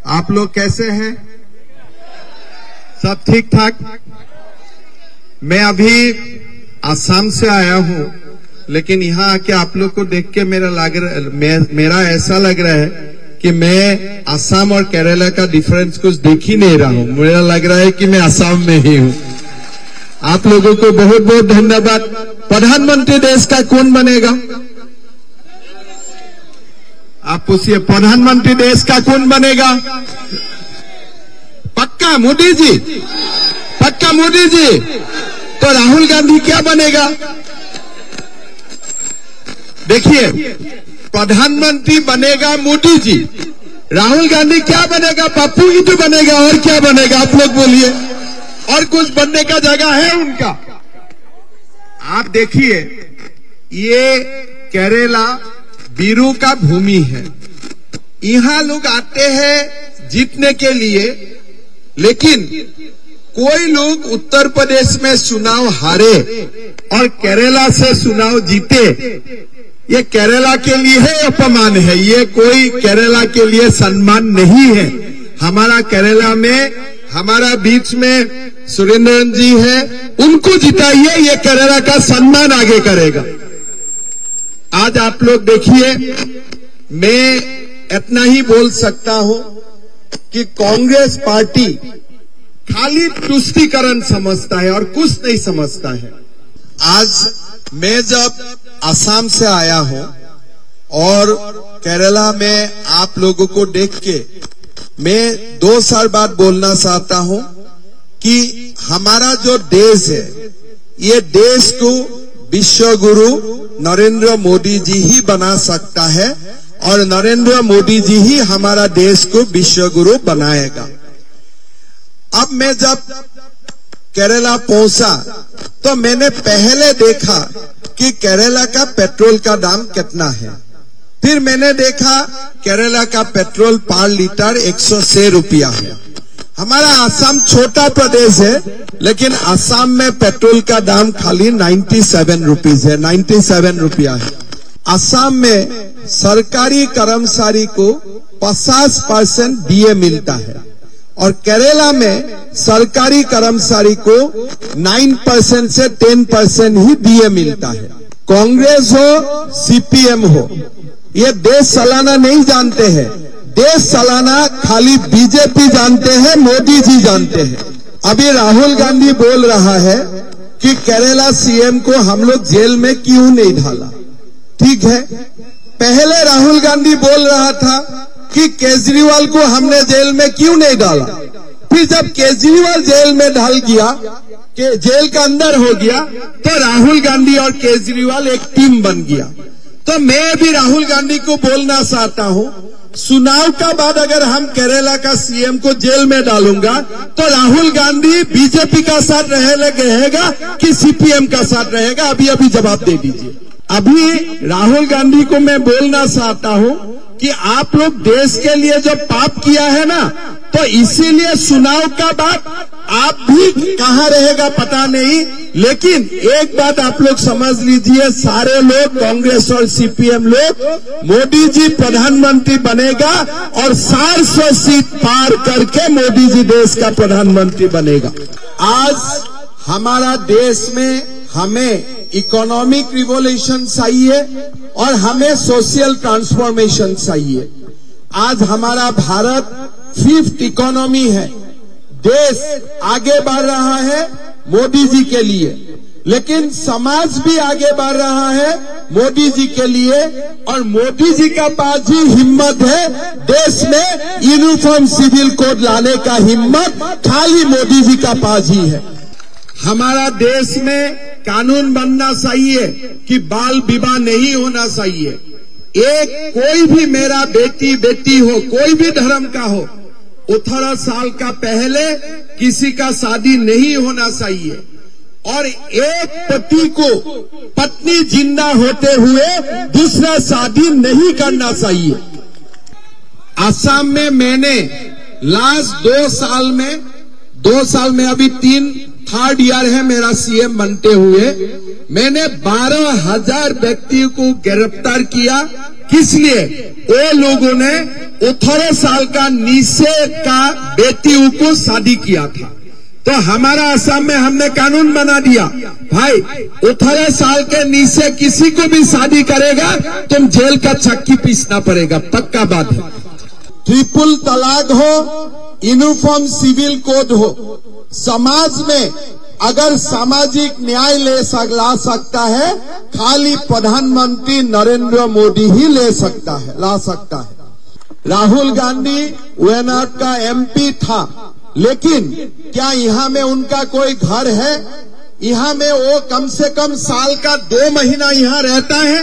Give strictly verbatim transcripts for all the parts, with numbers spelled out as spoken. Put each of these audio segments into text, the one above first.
आप लोग कैसे हैं? सब ठीक ठाक? मैं अभी असम से आया हूं, लेकिन यहाँ आके आप लोग को देख के मेरा लग रहा मे, मेरा ऐसा लग रहा है कि मैं असम और केरला का डिफरेंस कुछ देख ही नहीं रहा हूं। मुझे लग रहा है कि मैं असम में ही हूं। आप लोगों को बहुत बहुत धन्यवाद। प्रधानमंत्री देश का कौन बनेगा? आप पूछिए, प्रधानमंत्री देश का कौन बनेगा? पक्का मोदी जी? पक्का मोदी जी? तो राहुल गांधी क्या बनेगा? देखिए, प्रधानमंत्री बनेगा मोदी जी, राहुल गांधी क्या बनेगा? पप्पू ही तो बनेगा। और क्या बनेगा? आप लोग बोलिए। और कुछ बनने का जगह है उनका? आप देखिए, ये केरला बीरू का भूमि है। यहां लोग आते हैं जीतने के लिए, लेकिन कोई लोग उत्तर प्रदेश में चुनाव हारे और केरला से चुनाव जीते। ये केरला के लिए है अपमान है, ये कोई केरला के लिए सम्मान नहीं है। हमारा केरला में, हमारा बीच में सुरेंद्रन जी है, उनको जिताइए, ये केरला का सम्मान आगे करेगा। आज आप लोग देखिए, मैं इतना ही बोल सकता हूं कि कांग्रेस पार्टी खाली तुष्टीकरण समझता है और कुछ नहीं समझता है। आज मैं जब असम से आया हूं और केरला में आप लोगों को देख के मैं दो साल बाद बोलना चाहता हूं कि हमारा जो देश है, ये देश को विश्व गुरु नरेंद्र मोदी जी ही बना सकता है और नरेंद्र मोदी जी ही हमारा देश को विश्व गुरु बनाएगा। अब मैं जब केरला पहुंचा तो मैंने पहले देखा कि केरला का पेट्रोल का दाम कितना है। फिर मैंने देखा केरला का पेट्रोल पर लीटर एक सौ छह रुपया है। हमारा असम छोटा प्रदेश है, लेकिन असम में पेट्रोल का दाम खाली सत्तानवे रुपीस है, सत्तानवे रुपया है। असम में सरकारी कर्मचारी को पचास परसेंट डीए मिलता है और केरला में सरकारी कर्मचारी को नौ परसेंट से दस परसेंट ही डीए मिलता है। कांग्रेस हो, सीपीएम हो, ये देश चलाना नहीं जानते हैं। देश चलाना खाली बीजेपी जानते हैं, मोदी जी जानते हैं। अभी राहुल गांधी बोल रहा है कि केरला सीएम को हम लोग जेल में क्यों नहीं डाला। ठीक है, पहले राहुल गांधी बोल रहा था कि केजरीवाल को हमने जेल में क्यों नहीं डाला। फिर जब केजरीवाल जेल में डाल गया, के जेल का अंदर हो गया, तो राहुल गांधी और केजरीवाल एक टीम बन गया। तो मैं भी राहुल गांधी को बोलना चाहता हूं, चुनाव का बाद अगर हम केरला का सीएम को जेल में डालूंगा तो राहुल गांधी बीजेपी का साथ रहेगा कि सीपीएम का साथ रहेगा? अभी अभी जवाब दे दीजिए। अभी राहुल गांधी को मैं बोलना चाहता हूं कि आप लोग देश के लिए जो पाप किया है ना, तो इसीलिए चुनाव का बाद आप भी कहां रहेगा पता नहीं, लेकिन एक बात आप लोग समझ लीजिए, सारे लोग कांग्रेस और सीपीएम लोग, मोदी जी प्रधानमंत्री बनेगा और चार सौ सीट पार करके मोदी जी देश का प्रधानमंत्री बनेगा। आज हमारा देश में हमें इकोनॉमिक रिवॉल्यूशन चाहिए और हमें सोशल ट्रांसफॉर्मेशन चाहिए। आज हमारा भारत फिफ्थ इकोनॉमी है, देश आगे बढ़ रहा है मोदी जी के लिए, लेकिन समाज भी आगे बढ़ रहा है मोदी जी के लिए। और मोदी जी का पास ही हिम्मत है देश में यूनिफॉर्म सिविल कोड लाने का, हिम्मत खाली मोदी जी का पास ही है। हमारा देश में कानून बनना चाहिए कि बाल विवाह नहीं होना चाहिए। एक कोई भी मेरा बेटी बेटी हो, कोई भी धर्म का हो, अठारह साल का पहले किसी का शादी नहीं होना चाहिए। और एक पति को पत्नी जिंदा होते हुए दूसरा शादी नहीं करना चाहिए। असम में मैंने लास्ट दो साल में दो साल में अभी तीन थर्ड ईयर है मेरा सीएम बनते हुए, मैंने बारह हजार व्यक्तियों को गिरफ्तार किया किस लिए? वो लोगों ने अठारह साल का नीचे का बेटियों को शादी किया था, तो हमारा असम में हमने कानून बना दिया, भाई अठारह साल के नीचे किसी को भी शादी करेगा तुम जेल का चक्की पीसना पड़ेगा, पक्का बात है। ट्रिपल तलाक हो, यूनिफॉर्म सिविल कोड हो, समाज में अगर सामाजिक न्याय ले सक, ला सकता है खाली प्रधानमंत्री नरेंद्र मोदी ही ले सकता है, ला सकता है। राहुल गांधी वायनाड का एमपी था, लेकिन क्या यहाँ में उनका कोई घर है? यहाँ में वो कम से कम साल का दो महीना यहाँ रहता है।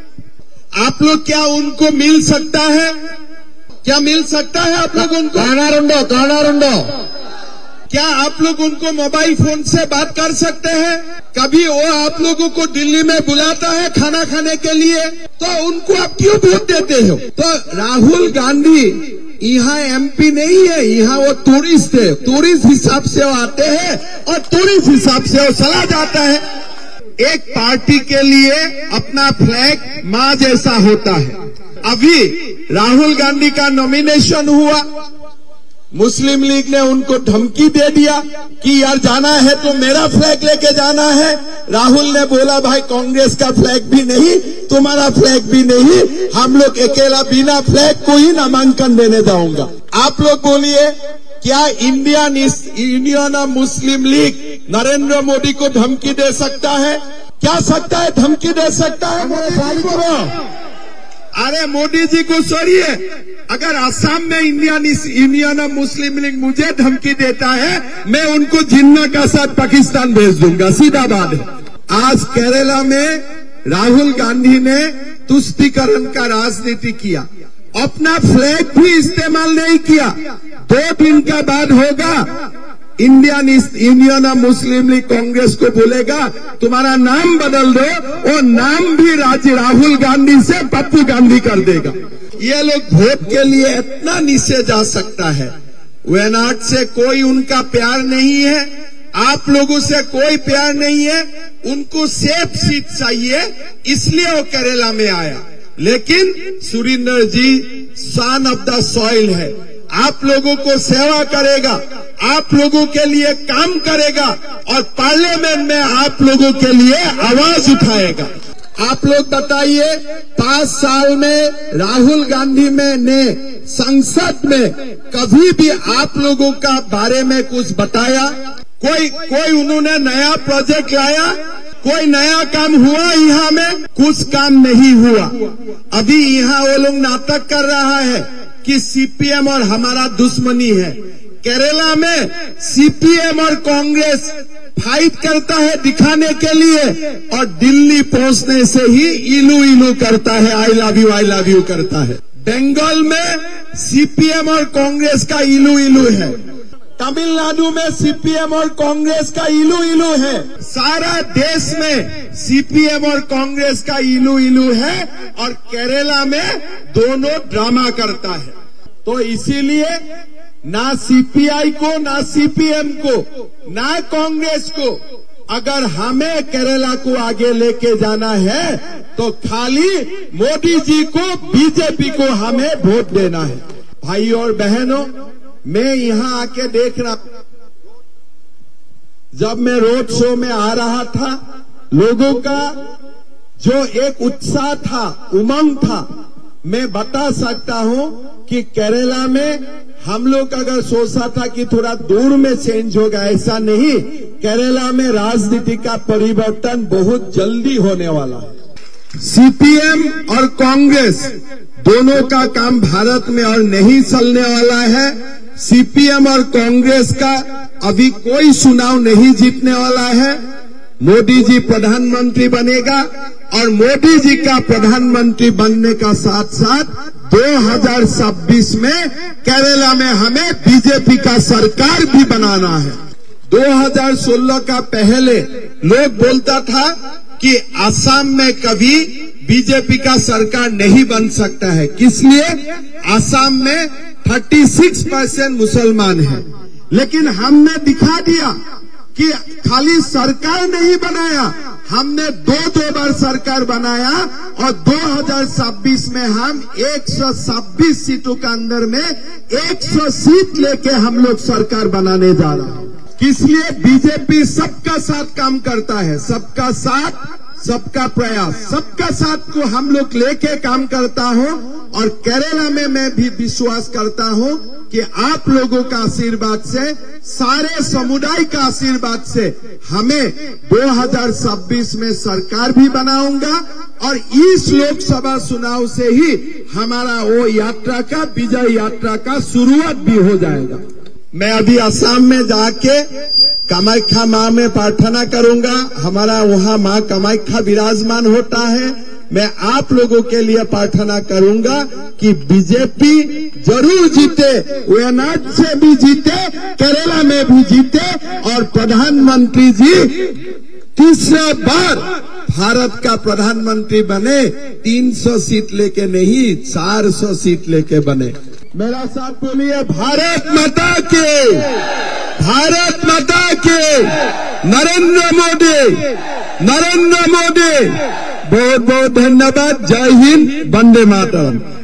आप लोग क्या उनको मिल सकता है? क्या मिल सकता है आप लोग उनको? काना रुंडो, काना रुंडो। क्या आप लोग उनको मोबाइल फोन से बात कर सकते हैं? कभी वो आप लोगों को दिल्ली में बुलाता है खाना खाने के लिए, तो उनको आप क्यों वोट देते हो? तो राहुल गांधी यहाँ एमपी नहीं है, यहाँ वो टूरिस्ट है, टूरिस्ट हिसाब से वो आते हैं और टूरिस्ट हिसाब से वो चला जाता है। एक पार्टी के लिए अपना फ्लैग माँ जैसा होता है। अभी राहुल गांधी का नॉमिनेशन हुआ, मुस्लिम लीग ने उनको धमकी दे दिया कि यार जाना है तो मेरा फ्लैग लेके जाना है। राहुल ने बोला भाई कांग्रेस का फ्लैग भी नहीं, तुम्हारा फ्लैग भी नहीं, हम लोग अकेला बिना फ्लैग को ही नामांकन देने जाऊंगा। आप लोग बोलिए, क्या Indian union of Muslim league Narendra Modi को धमकी दे सकता है? क्या सकता है? धमकी दे सकता है? मोदी को अरे मोदी जी को छोड़िए, अगर असम में Indian union of Muslim league मुझे धमकी देता है, मैं उनको जिन्ना का साथ पाकिस्तान भेज दूंगा, सीधा बात है। आज केरला में राहुल गांधी ने तुष्टीकरण का राजनीति किया, अपना फ्लैग भी इस्तेमाल नहीं किया। दो दिन का बाद होगा, Indian union of Muslim league Congress को बोलेगा तुम्हारा नाम बदल दो, और नाम भी राजी राहुल गांधी से पप्पू गांधी कर देगा। ये लोग वोट के लिए इतना नीचे जा सकता है। वायनाड से कोई उनका प्यार नहीं है, आप लोगों से कोई प्यार नहीं है, उनको सेफ सीट चाहिए, इसलिए वो केरला में आया। लेकिन Surendra ji son of the soil है, आप लोगों को सेवा करेगा, आप लोगों के लिए काम करेगा और पार्लियामेंट में आप लोगों के लिए आवाज उठाएगा। आप लोग बताइए, पांच साल में राहुल गांधी में ने संसद में कभी भी आप लोगों का बारे में कुछ बताया? कोई कोई उन्होंने नया प्रोजेक्ट लाया? कोई नया काम हुआ? यहाँ में कुछ काम नहीं हुआ। अभी यहाँ वो लोग नाटक कर रहा है कि सीपीएम और हमारा दुश्मनी है। केरला में सीपीएम और कांग्रेस फाइट करता है दिखाने के लिए, और दिल्ली पहुंचने से ही इलू इलू करता है, I love you I love you करता है। बंगाल में सीपीएम और कांग्रेस का इलू इलू है, तमिलनाडु में सीपीएम और कांग्रेस का इलू इलू है, सारा देश में सीपीएम और कांग्रेस का इलू इलू है, और केरला में दोनों ड्रामा करता है। तो इसीलिए ना सीपीआई को, ना सीपीएम को, ना कांग्रेस को, अगर हमें केरला को आगे लेके जाना है तो खाली मोदी जी को, बीजेपी को हमें वोट देना है। भाई और बहनों, मैं यहाँ आके देख रहा, जब मैं रोड शो में आ रहा था, लोगों का जो एक उत्साह था, उमंग था, मैं बता सकता हूँ कि केरला में हम लोग अगर सोचा था कि थोड़ा दूर में चेंज होगा, ऐसा नहीं। केरला में राजनीति का परिवर्तन बहुत जल्दी होने वाला है। सीपीएम और कांग्रेस दोनों का काम भारत में और नहीं चलने वाला है। सीपीएम और कांग्रेस का अभी कोई चुनाव नहीं जीतने वाला है। मोदी जी प्रधानमंत्री बनेगा, और मोदी जी का प्रधानमंत्री बनने का साथ साथ दो हज़ार छब्बीस में केरला में हमें बीजेपी का सरकार भी बनाना है। दो हज़ार सोलह का पहले लोग बोलता था कि असम में कभी बीजेपी का सरकार नहीं बन सकता है, किस लिए? असम में छत्तीस परसेंट मुसलमान है। लेकिन हमने दिखा दिया कि खाली सरकार नहीं बनाया, हमने दो दो बार सरकार बनाया और दो हज़ार छब्बीस में हम एक सौ छब्बीस सीटों के अंदर में एक सौ सीट लेके हम लोग सरकार बनाने जा रहे हैं। इसलिए बीजेपी सबका साथ काम करता है, सबका साथ सबका प्रयास, सबका साथ को हम लोग लेके काम करता हूं और केरला में मैं भी विश्वास करता हूं कि आप लोगों का आशीर्वाद से, सारे समुदाय का आशीर्वाद से हमें दो हज़ार छब्बीस में सरकार भी बनाऊंगा और इस लोकसभा चुनाव से ही हमारा वो यात्रा का, विजय यात्रा का शुरुआत भी हो जाएगा। मैं अभी असम में जाके कामाख्या माँ में प्रार्थना करूंगा। हमारा वहाँ माँ कामाख्या विराजमान होता है। मैं आप लोगों के लिए प्रार्थना करूंगा कि बीजेपी जरूर जीते, वायनाड से भी जीते, केरला में भी जीते और प्रधानमंत्री जी तीसरा बार भारत का प्रधानमंत्री बने। तीन सौ सीट लेके नहीं, चार सौ सीट लेके बने। मेरा साथ बोलिए, भारत माता के, भारत माता के, नरेंद्र मोदी, नरेंद्र मोदी। बहुत बहुत धन्यवाद। जय हिंद, वंदे मातरम।